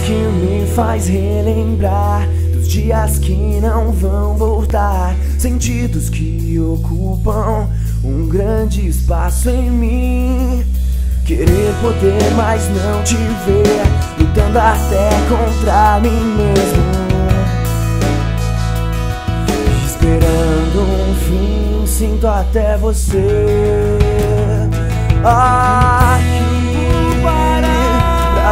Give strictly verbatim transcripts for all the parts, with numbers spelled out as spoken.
que me faz relembrar dos dias que não vão voltar, sentidos que ocupam um grande espaço em mim. Querer poder, mas não te ver, lutando até contra mim mesmo, esperando um fim, sinto até você aqui pra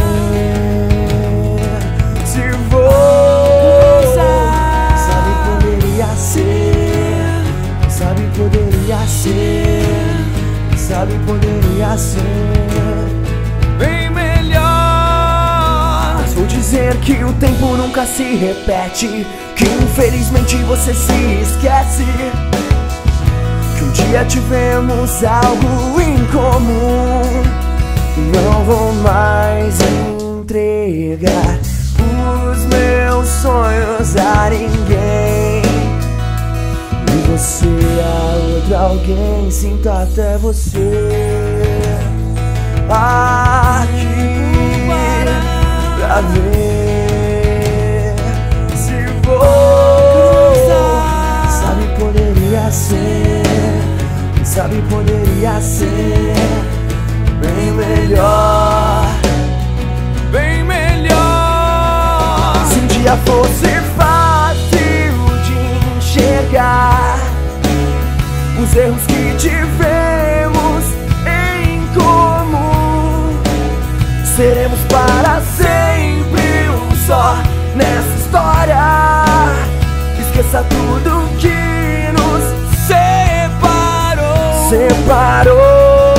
ver se vou. Sabe, poderia ser, sabe, poderia ser, sabe, poderia ser bem melhor. Mas vou dizer que o tempo nunca se repete, que infelizmente você se esquece que um dia tivemos algo em comum. Não vou mais entregar os meus sonhos a ninguém, e você a outro alguém, sinto até você aqui pra ver se vou. Sabe, poderia ser, sabe, poderia ser bem melhor, bem melhor. Se um dia fosse fácil de enxergar os erros que tivemos em comum, seremos para sempre um só nessa história. Esqueça tudo que nos separou, separou.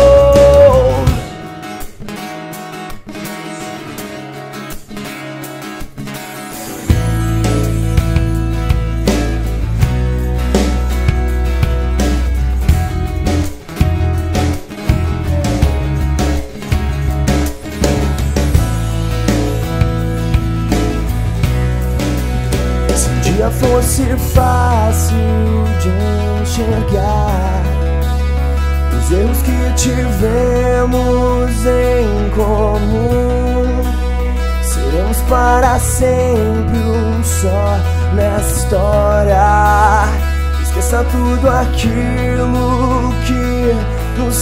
Se fosse fácil de enxergar os erros que tivemos em comum, seremos para sempre um só nessa história. Esqueça tudo aquilo que nos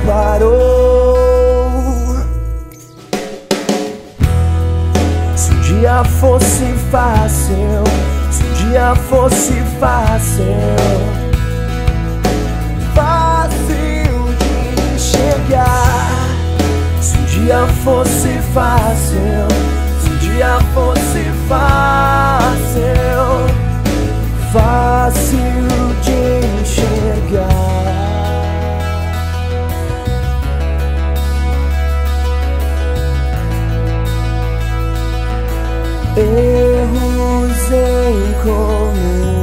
separou. Se um dia fosse fácil, se um dia fosse fácil, fácil de enxergar. Se um dia fosse fácil, se um dia fosse fácil, fácil de enxergar. Erros em comum,